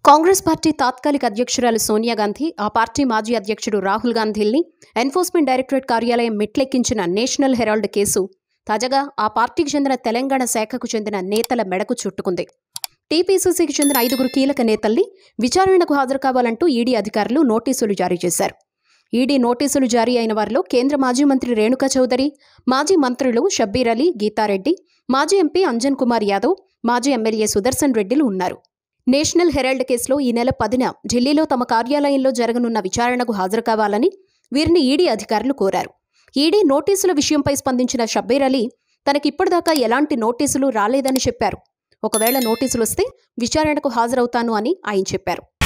Congress party తాత్కాలిక అధ్యక్షురాలు సోనియా గాంధీ, ఆ పార్టీ మాజీ అధ్యక్షుడు రాహుల్ గాంధీల్ని ఎన్ఫోర్స్మెంట్ డైరెక్టరేట్ కార్యాలయం మెట్లెక్కించిన నేషనల్ హెరాల్డ్ కేసు తాజాగా ఆ పార్టీకి చెందిన తెలంగాణ శాఖకు చెందిన నేతల మెడకు చుట్టుకుంది. టీపీసీసీకి చెందిన 5 కీలక నేతల్ని విచారణకు హాజరు కావాలంటూ ఈడీ అధికారులు నోటీసులు జారీ చేశారు. ఈడీ నోటీసులు జారీ అయిన వారిలో కేంద్ర మాజీ మంత్రి రేణుకా చౌదరి, మాజీ మంత్రులు షబ్బీర్ అలీ, గీతారెడ్డి, మాజీ ఎంపీ అంజన్ కుమార్ యాదవ్, మాజీ ఎమ్మెల్యే సుదర్శన్ రెడ్డిలు ఉన్నారు. నేషనల్ హెరాల్డ్ కేసులో ఈ నెల 10న ఢిల్లీలో తమ కార్యాలయంలో జరగనున్న విచారణకు హాజరు కావాలని వీరిని ఈడీ అధికారులు కోరారు. ఈడీ నోటీసుల విషయంపై స్పందించిన షబ్బీర్ అలీ తనకిప్పటిదాకా ఎలాంటి నోటీసులు రాలేదని చెప్పారు. ఒకవేళ నోటీసులు వస్తే విచారణకు హాజరవుతాను అని ఆయన చెప్పారు.